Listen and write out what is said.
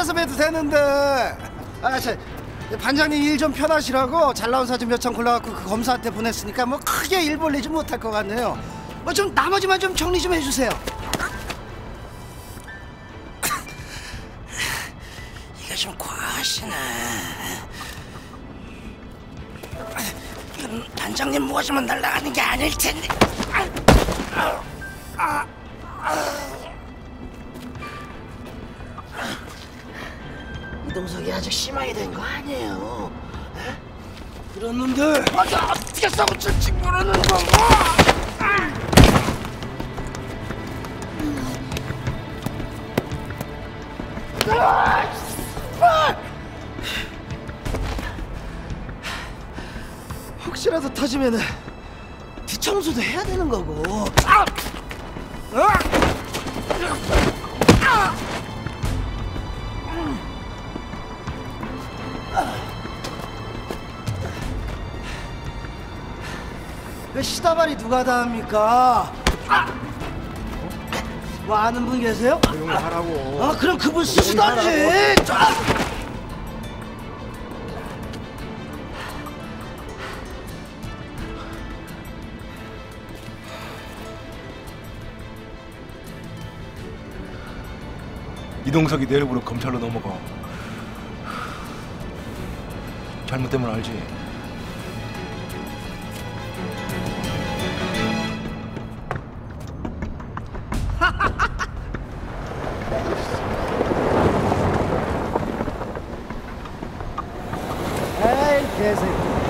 집에서 봬도 되는데. 반장님 일 좀 편하시라고 잘 나온 사진 몇 장 골라갖고 그 검사한테 보냈으니까 뭐 크게 일 벌리지 못할 것 같네요. 뭐 좀 나머지만 좀 정리 좀 해주세요. 이게 좀 과하시네. 이건 반장님 모아주면 날아가는 게 아닐 텐데. 이동석이 아주 심하게 된 거 아니에요? 에? 그런 놈들 어떻게 싸고 칠지 모르는 거고. 혹시라도 터지면은 뒤청소도 해야 되는 거고. 왜 시다발이 누가 다 합니까? 뭐 아는 분 계세요? 조용히 하라고. 그럼 그분 쓰시던지. 이동석이 내일부로 검찰로 넘어가. 잘못되면 알지. 에이 개새끼.